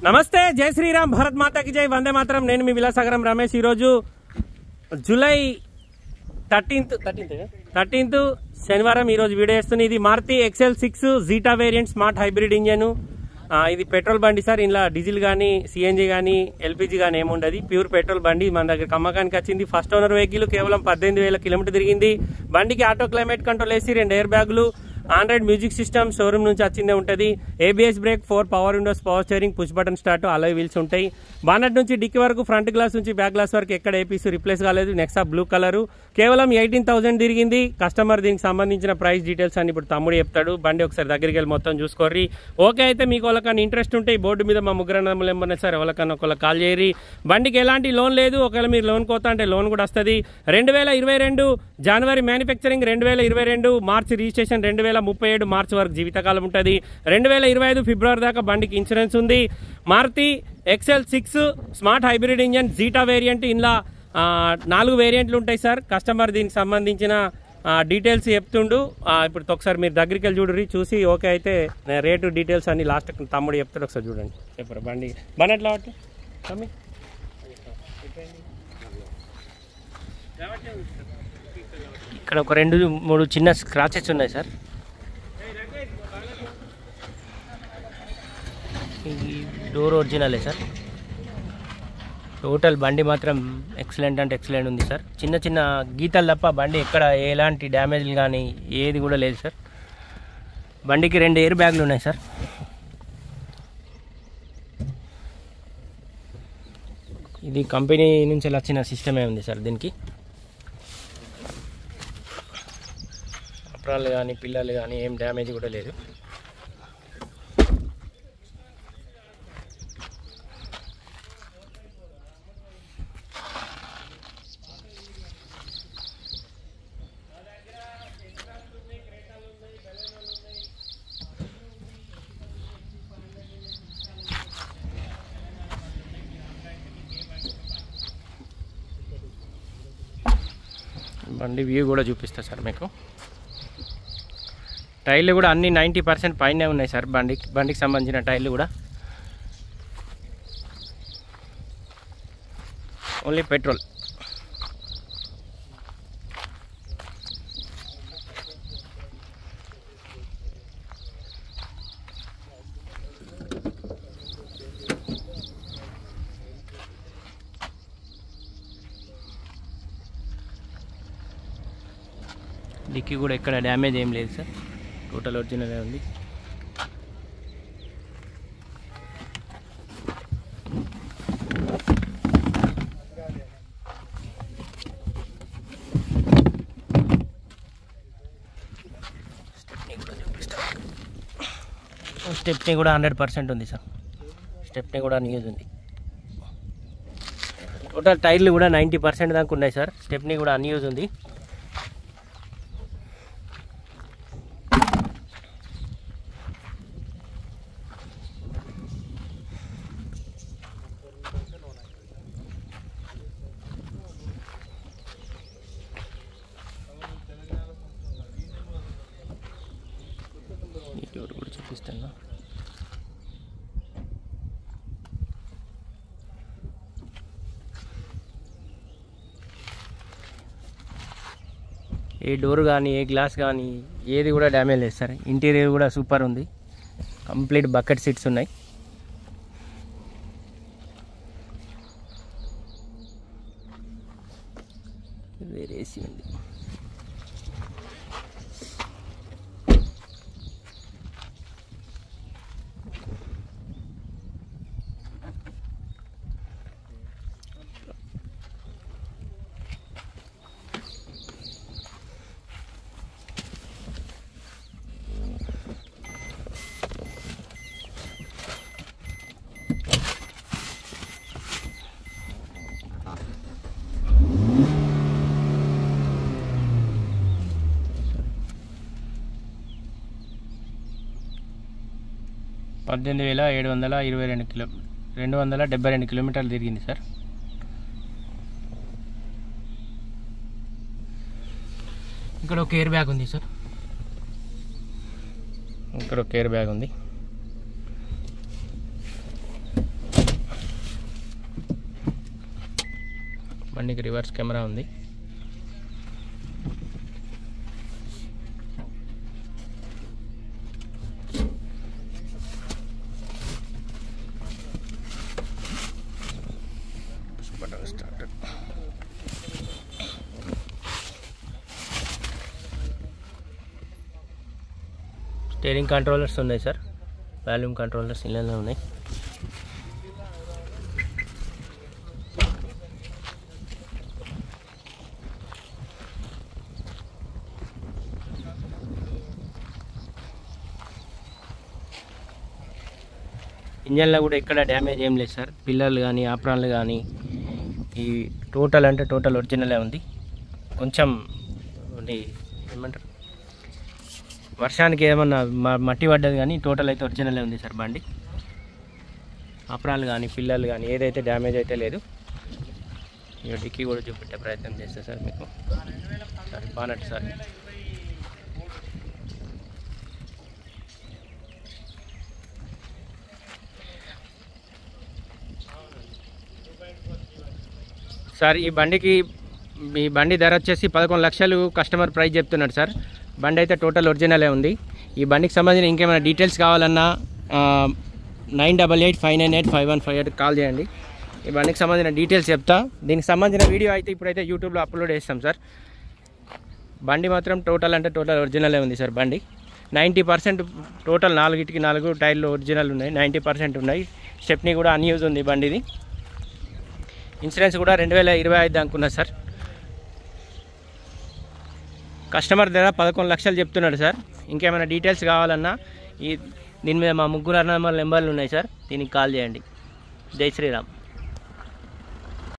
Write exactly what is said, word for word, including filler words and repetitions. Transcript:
నమస్తే, జై శ్రీరామ్, భారత్ మాతాకి జై, వందే మాతరం. నేను మీ విలాసాగరం రమేష్. ఈరోజు జూలై థర్టీన్త్ థర్టీన్త్ థర్టీన్త్ శనివారం ఈరోజు వీడియో చేస్తుంది. ఇది Maruti XL six Zeta variant smart hybrid engine. ఇది పెట్రోల్ బండి సార్. ఇందులో డీజిల్ కానీ సిఎన్జీ కానీ ఎల్పిజి కానీ ఏముండదు, ప్యూర్ పెట్రోల్ బండి. మన దగ్గర అమ్మకానికి వచ్చింది. ఫస్ట్ ఓనర్ వెహికల్, కేవలం పద్దెనిమిది వేల కిలోమీటర్ తిరిగింది. బండికి ఆటో క్లైమేట్ కంట్రోల్ వేసి రెండు ఎయిర్ బ్యాగులు, ఆండ్రాయిడ్ మ్యూజిక్ సిస్టమ్ షోరూమ్ నుంచి వచ్చిందే ఉంటుంది. ABS brake, four power windows, power steering, push button start, alloy wheels ఉంటాయి. బానట్ నుంచి డిక్కీ వరకు, ఫ్రంట్ గ్లాస్ నుంచి బ్యాక్ గ్లాస్ వరకు ఎక్కడ ఏ పీస్ రిప్లేస్ కాలేదు. నెక్సా బ్లూ కలర్, కేవలం ఎయిటీన్ థౌసండ్ తిరిగింది. కస్టమర్ దీనికి సంబంధించిన ప్రైస్ డీటెయిల్స్ అని ఇప్పుడు తమ్ముడు చెప్తాడు. బండి ఒకసారి దగ్గరికి వెళ్ళి మొత్తం చూసుకోర్రి. ఓకే అయితే మీకు వాళ్ళకన్నా ఇంట్రెస్ట్ ఉంటే ఈ బోర్డు మీద మా ముగ్గురు నెంబర్లు ఏమన్నా సార్ ఎవరికన్నా ఒకళ్ళ కాల్ చేయరి. బండికి ఎలాంటి లోన్ లేదు. ఒకవేళ మీరు లోన్ కోతా అంటే లోన్ కూడా వస్తుంది. రెండు వేల ఇరవై రెండు జనవరి మ్యానుఫ్యాక్చరింగ్, రెండు వేల ఇరవై రెండు మార్చి రిజిస్ట్రేషన్, రెండు వేల ముప్పై ఏడు మార్చి వరకు జీవితకాలం ఉంటుంది. రెండు వేల ఇరవై ఐదు ఫిబ్రవరి దాకా బండికి ఇన్సూరెన్స్ ఉంది. Maruti XL six smart hybrid engine Zeta variant. ఇందులో నాలుగు వేరియంట్లు ఉంటాయి సార్. కస్టమర్ దీనికి సంబంధించిన డీటెయిల్స్ చెప్తుండు. ఇప్పుడు ఒకసారి మీరు దగ్గరికి వెళ్ళి చూడండి. చూసి ఓకే అయితే రేటు డీటెయిల్స్ అన్ని లాస్ట్ తమ్ముడు చెప్తాడు. ఒకసారి చూడండి. చెప్పరు బండి బండి ఎట్లా పట్టు తమ్మి. ఇక్కడ ఒక రెండు మూడు చిన్న స్క్రాచెస్ ఉన్నాయి సార్. ఈ డోర్ ఒరిజినలే సార్. టోటల్ బండి మాత్రం ఎక్సలెంట్ అంటే ఎక్సలెంట్ ఉంది సార్. చిన్న చిన్న గీతలు తప్ప బండి ఎక్కడ ఎలాంటి డ్యామేజ్లు కానీ ఏది కూడా లేదు సార్. బండికి రెండు ఎయిర్ బ్యాగులు ఉన్నాయి సార్. ఇది కంపెనీ నుంచి వచ్చిన సిస్టమే ఉంది సార్. దీనికి అప్రాలు కానీ పిల్లలు కానీ ఏం డ్యామేజ్ కూడా లేదు. బండి వ్యూ కూడా చూపిస్తా సార్ మీకు. టైర్లు కూడా అన్ని నైంటీ పర్సెంట్ పైనే ఉన్నాయి సార్. బండి బండికి సంబంధించిన టైర్లు కూడా ఓన్లీ పెట్రోల్. డిక్కీ కూడా ఎక్కడ డ్యామేజ్ ఏం లేదు సార్. టోటల్ ఒరిజినల్ ఉంది. స్టెప్నీ కూడా చూపిస్తాను. స్టెప్నీ కూడా హండ్రెడ్ పర్సెంట్ ఉంది సార్. స్టెప్నీ కూడా న్యూజ్ ఉంది. టోటల్ టైర్లు కూడా నైంటీ పర్సెంట్ దాకా ఉన్నాయి సార్. స్టెప్నీ కూడా అన్యూజ్ ఉంది. డోర్ కూడా చూపిస్తాను. ఏ డోర్ కానీ ఏ గ్లాస్ కానీ ఏది కూడా డ్యామేజ్ లేదు సార్. ఇంటీరియర్ కూడా సూపర్ ఉంది. కంప్లీట్ బకెట్ సీట్స్ ఉన్నాయి. వేరే ఏసీ ఉంది. పద్దెనిమిది వేల ఏడు వందల ఇరవై రెండు కిలో రెండు వందల డెబ్బై రెండు కిలోమీటర్లు తిరిగింది సార్. ఇక్కడ ఒక ఎయిర్ బ్యాగ్ ఉంది సార్. ఇక్కడ ఒక ఎయిర్ బ్యాగ్ ఉంది. బండికి రివర్స్ కెమెరా ఉంది. స్టీరింగ్ కంట్రోలర్స్ ఉన్నాయి సార్, వాల్యూమ్ కంట్రోలర్స్ ఇళ్ళలో ఉన్నాయి. ఇంజన్లో కూడా ఎక్కడ డ్యామేజ్ ఏం లేదు సార్. పిల్లర్లు కానీ ఆప్రాన్లు కానీ ఈ టోటల్ అంటే టోటల్ ఒరిజినలే ఉంది. కొంచెం ఏమంటారు వర్షానికి ఏమన్నా మట్టి పడ్డది కానీ టోటల్ అయితే ఒరిజినలే ఉంది సార్ బండి. ఆప్రాన్లు కానీ పిల్లలు కానీ ఏదైతే డ్యామేజ్ అయితే లేదు. ఇక డిక్కీ కూడా చూపెట్టే ప్రయత్నం చేస్తే సార్ మీకు సార్ బానట్ సార్. సార్ ఈ బండికి మీ బండి ధర వచ్చేసి పదకొండు లక్షలు కస్టమర్ ప్రైస్ చెప్తున్నాడు సార్. బండి అయితే టోటల్ ఒరిజినలే ఉంది. ఈ బండికి సంబంధించిన ఇంకేమైనా డీటెయిల్స్ కావాలన్నా nine double eight five nine eight five one five eight call చేయండి. ఈ బండికి సంబంధించిన డీటెయిల్స్ చెప్తా. దీనికి సంబంధించిన వీడియో అయితే ఇప్పుడైతే యూట్యూబ్లో అప్లోడ్ చేస్తాం సార్. బండి మాత్రం టోటల్ అంటే టోటల్ ఒరిజినలే ఉంది సార్. బండి నైంటీ పర్సెంట్ టోటల్ నాలుగిటికి నాలుగు టైర్లు ఒరిజినల్ ఉన్నాయి, నైంటీ పర్సెంట్ ఉన్నాయి. స్టెప్నీ కూడా అన్యూజ్ ఉంది బండిది. ఇన్సూరెన్స్ కూడా రెండు వేల ఇరవై ఐదు అనుకున్నా సార్. కస్టమర్ ధర పదకొండు లక్షలు చెప్తున్నాడు సార్. ఇంకేమైనా డీటెయిల్స్ కావాలన్నా ఈ దీని మీద మా ముగ్గురు అన్నదమ్ముల నెంబర్లు ఉన్నాయి సార్. దీనికి కాల్ చేయండి. జై శ్రీరామ్.